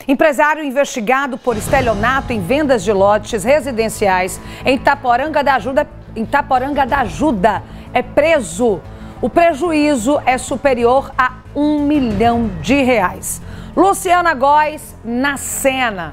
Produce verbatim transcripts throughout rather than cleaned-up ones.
Empresário investigado por estelionato em vendas de lotes residenciais em Itaporanga da Ajuda, em Itaporanga da Ajuda é preso. O prejuízo é superior a um milhão de reais. Luciana Góes, na cena.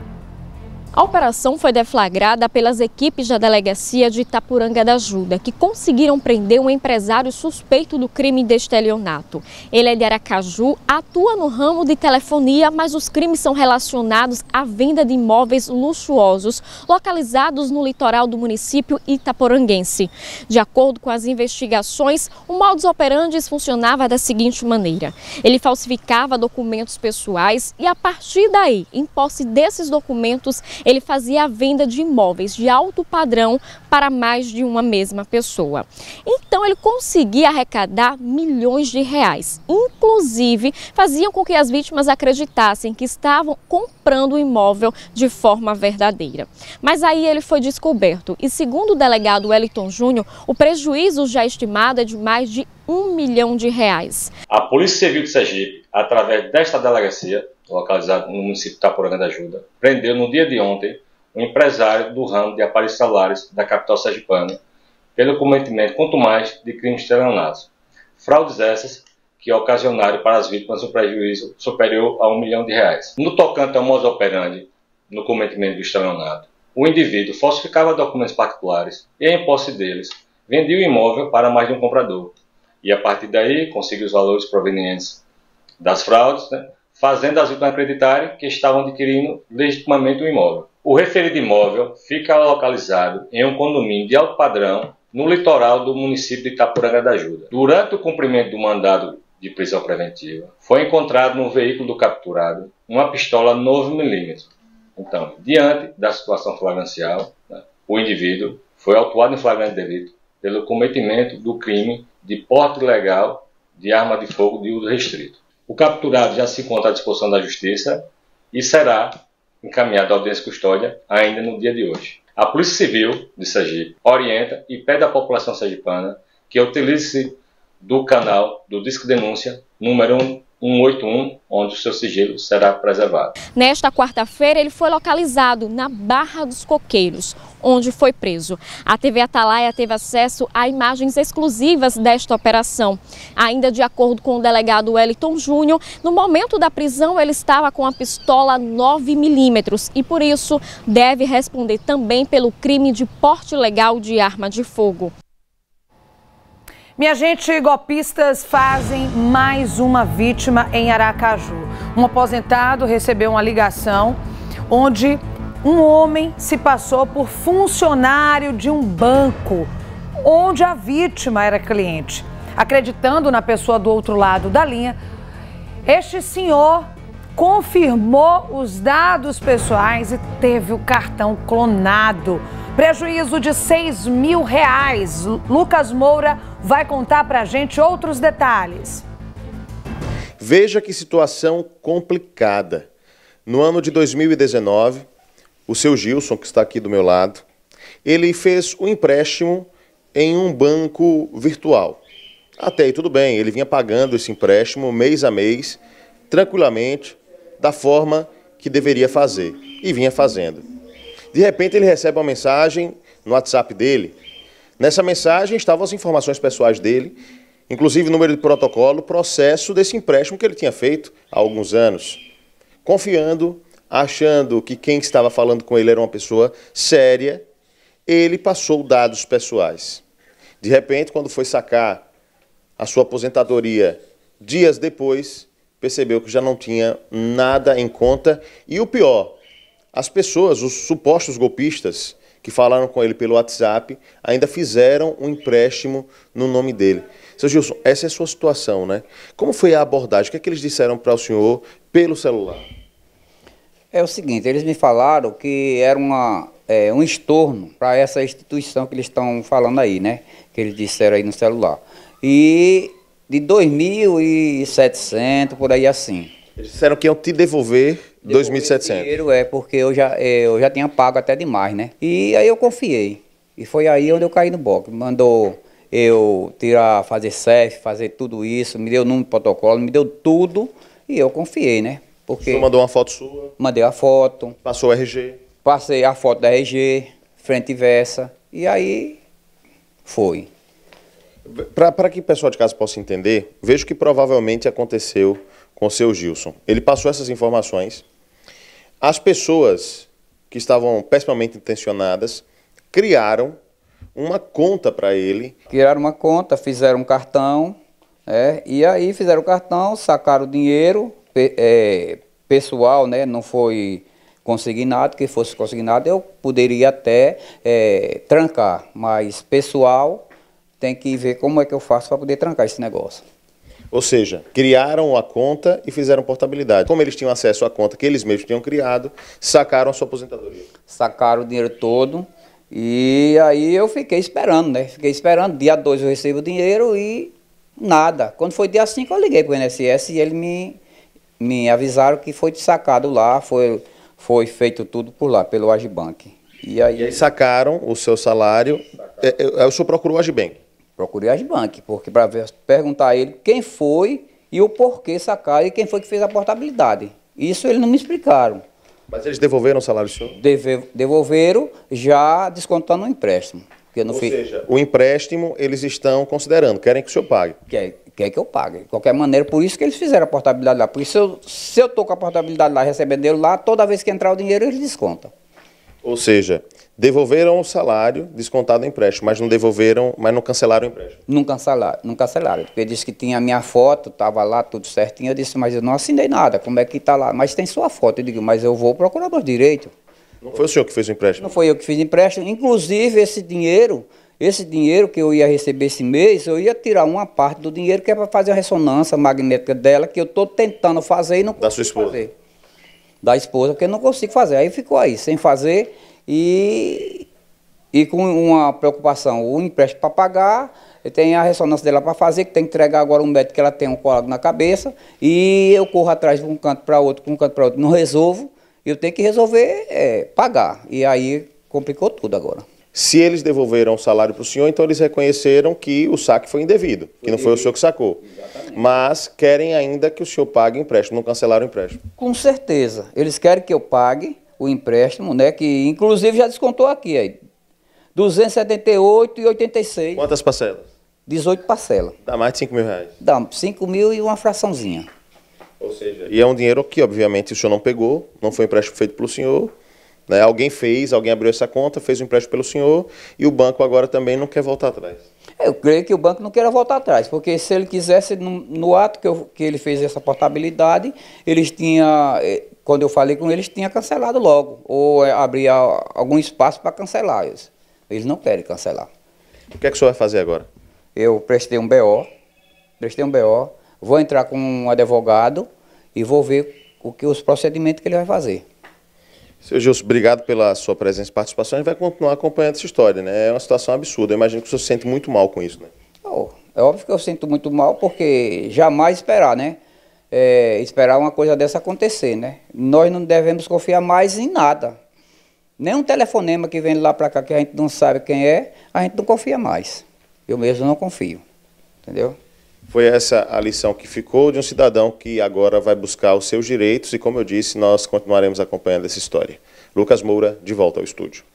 A operação foi deflagrada pelas equipes da delegacia de Itaporanga da Ajuda, que conseguiram prender um empresário suspeito do crime de estelionato. Ele é de Aracaju, atua no ramo de telefonia, mas os crimes são relacionados à venda de imóveis luxuosos localizados no litoral do município itaporanguense. De acordo com as investigações, o modus operandi funcionava da seguinte maneira: ele falsificava documentos pessoais e, a partir daí, em posse desses documentos, ele fazia a venda de imóveis de alto padrão para mais de uma mesma pessoa. Então ele conseguia arrecadar milhões de reais. Inclusive, faziam com que as vítimas acreditassem que estavam comprando o imóvel de forma verdadeira. Mas aí ele foi descoberto e, segundo o delegado Wellington Júnior, o prejuízo já estimado é de mais de um milhão de reais. A Polícia Civil de Sergipe, através desta delegacia, localizado no município de Itaporanga da Ajuda, prendeu no dia de ontem um empresário do ramo de aparelhos celulares da capital sergipana pelo cometimento contumaz de crimes de estelionato. Fraudes essas que ocasionaram para as vítimas um prejuízo superior a um milhão de reais. No tocante ao modus operandi, no cometimento do estelionato, o indivíduo falsificava documentos particulares e, em posse deles, vendia o imóvel para mais de um comprador. E a partir daí conseguiu os valores provenientes das fraudes, né, fazendo as vítimas acreditarem que estavam adquirindo legitimamente o imóvel. O referido imóvel fica localizado em um condomínio de alto padrão no litoral do município de Itaporanga da Ajuda. Durante o cumprimento do mandado de prisão preventiva, foi encontrado no veículo do capturado uma pistola nove milímetros. Então, diante da situação flagrancial, né, o indivíduo foi autuado em flagrante delito pelo cometimento do crime de porte ilegal de arma de fogo de uso restrito. O capturado já se encontra à disposição da Justiça e será encaminhado à audiência de custódia ainda no dia de hoje. A Polícia Civil de Sergipe orienta e pede à população sergipana que utilize do canal do Disque Denúncia número cento e oitenta e um, onde o seu sigilo será preservado. Nesta quarta-feira, ele foi localizado na Barra dos Coqueiros, onde foi preso. A T V Atalaia teve acesso a imagens exclusivas desta operação. Ainda de acordo com o delegado Wellington Júnior, no momento da prisão ele estava com a pistola nove milímetros e, por isso, deve responder também pelo crime de porte ilegal de arma de fogo. Minha gente, golpistas fazem mais uma vítima em Aracaju. Um aposentado recebeu uma ligação onde um homem se passou por funcionário de um banco, onde a vítima era cliente. Acreditando na pessoa do outro lado da linha, este senhor confirmou os dados pessoais e teve o cartão clonado. Prejuízo de seis mil reais. Lucas Moura vai contar pra gente outros detalhes. Veja que situação complicada. No ano de dois mil e dezenove, o seu Gilson, que está aqui do meu lado, ele fez um empréstimo em um banco virtual. Até aí tudo bem, ele vinha pagando esse empréstimo mês a mês, tranquilamente, da forma que deveria fazer, e vinha fazendo. De repente ele recebe uma mensagem no WhatsApp dele. Nessa mensagem estavam as informações pessoais dele, inclusive número de protocolo, processo desse empréstimo que ele tinha feito há alguns anos. Confiando, achando que quem estava falando com ele era uma pessoa séria, ele passou dados pessoais. De repente, quando foi sacar a sua aposentadoria dias depois, percebeu que já não tinha nada em conta e o pior, as pessoas, os supostos golpistas que falaram com ele pelo WhatsApp, ainda fizeram um empréstimo no nome dele. Seu Gilson, essa é a sua situação, né? Como foi a abordagem? O que é que eles disseram para o senhor pelo celular? É o seguinte, eles me falaram que era uma, é, um estorno para essa instituição que eles estão falando aí, né? Que eles disseram aí no celular. E de dois mil e setecentos, por aí assim. Eles disseram que iam te devolver dois mil e setecentos. Dinheiro, é, porque eu já, eu já tinha pago até demais, né? E aí eu confiei. E foi aí onde eu caí no boque. Mandou eu tirar, fazer C E F, fazer tudo isso, me deu o número de protocolo, me deu tudo e eu confiei, né? Porque Você mandou uma foto sua? Mandei a foto. Passou o R G? Passei a foto da R G, frente e versa, e aí foi. Para que o pessoal de casa possa entender, veja o que provavelmente aconteceu com o seu Gilson. Ele passou essas informações. As pessoas que estavam pessimamente intencionadas criaram uma conta para ele. Criaram uma conta, fizeram um cartão, é, e aí fizeram o cartão, sacaram o dinheiro, pe, é, pessoal, né, não foi consignado, que fosse consignado eu poderia até é, trancar, mas pessoal tem que ver como é que eu faço para poder trancar esse negócio. Ou seja, criaram a conta e fizeram portabilidade. Como eles tinham acesso à conta que eles mesmos tinham criado, sacaram a sua aposentadoria. Sacaram o dinheiro todo e aí eu fiquei esperando, né? Fiquei esperando, dia dois eu recebo o dinheiro e nada. Quando foi dia cinco eu liguei para o I N S S e eles me, me avisaram que foi sacado lá, foi, foi feito tudo por lá, pelo Agibank. E aí, E aí sacaram o seu salário. É, é, o senhor procurou o Agibank? Procurei a Agibank, porque para perguntar a ele quem foi e o porquê sacaram e quem foi que fez a portabilidade. Isso eles não me explicaram. Mas eles devolveram o salário do senhor? Deve, devolveram já descontando o empréstimo. Que eu não Ou fiz, seja, o empréstimo eles estão considerando, querem que o senhor pague. quer, quer que eu pague. De qualquer maneira, por isso que eles fizeram a portabilidade lá. Por isso, eu, se eu estou com a portabilidade lá, recebendo dinheiro lá, toda vez que entrar o dinheiro, eles descontam. Ou seja, devolveram o salário descontado o empréstimo, mas não devolveram, mas não cancelaram o empréstimo. Não cancelaram, não cancelaram. Porque disse que tinha a minha foto, estava lá tudo certinho. Eu disse, mas eu não assinei nada, como é que está lá? Mas tem sua foto. Eu digo, mas eu vou procurar meus direitos. Não foi o senhor que fez o empréstimo? Não foi eu que fiz empréstimo. Inclusive, esse dinheiro, esse dinheiro que eu ia receber esse mês, eu ia tirar uma parte do dinheiro que é para fazer a ressonância magnética dela, que eu estou tentando fazer e não consigo Da sua esposa? fazer. Da esposa, porque eu não consigo fazer. Aí ficou aí, sem fazer e, e com uma preocupação. O empréstimo para pagar, tem a ressonância dela para fazer, que tem que entregar agora um médico que ela tem um coágulo na cabeça, e eu corro atrás de um canto para outro, de um canto para outro, não resolvo, eu tenho que resolver é, pagar. E aí complicou tudo agora. Se eles devolveram o salário para o senhor, então eles reconheceram que o saque foi indevido, que não foi o senhor que sacou. Exatamente. Mas querem ainda que o senhor pague o empréstimo, não cancelaram o empréstimo. Com certeza. Eles querem que eu pague o empréstimo, né? Que inclusive já descontou aqui, aí. duzentos e setenta e oito reais e oitenta e seis centavos. Quantas parcelas? dezoito parcelas. Dá mais de cinco mil reais. Dá cinco mil e uma fraçãozinha. Ou seja, e é um dinheiro que, obviamente, o senhor não pegou, não foi um empréstimo feito pelo senhor, né? Alguém fez, alguém abriu essa conta, fez o um empréstimo pelo senhor, e o banco agora também não quer voltar atrás. Eu creio que o banco não queira voltar atrás, porque se ele quisesse, no, no ato que, eu, que ele fez essa portabilidade, eles tinham, quando eu falei com eles, tinha cancelado logo, ou abria algum espaço para cancelar. Eles, eles não querem cancelar. O que é que o senhor vai fazer agora? Eu prestei um B O, prestei um B O, vou entrar com um advogado e vou ver o que, os procedimentos que ele vai fazer. Seu Gilson, obrigado pela sua presença e participação. A gente vai continuar acompanhando essa história, né? É uma situação absurda. Eu imagino que o senhor se sente muito mal com isso, né? Oh, é óbvio que eu sinto muito mal, porque jamais esperar, né? É, esperar uma coisa dessa acontecer, né? Nós não devemos confiar mais em nada. Nem um telefonema que vem lá para cá que a gente não sabe quem é, a gente não confia mais. Eu mesmo não confio, entendeu? Foi essa a lição que ficou de um cidadão que agora vai buscar os seus direitos e, como eu disse, nós continuaremos acompanhando essa história. Lucas Moura, de volta ao estúdio.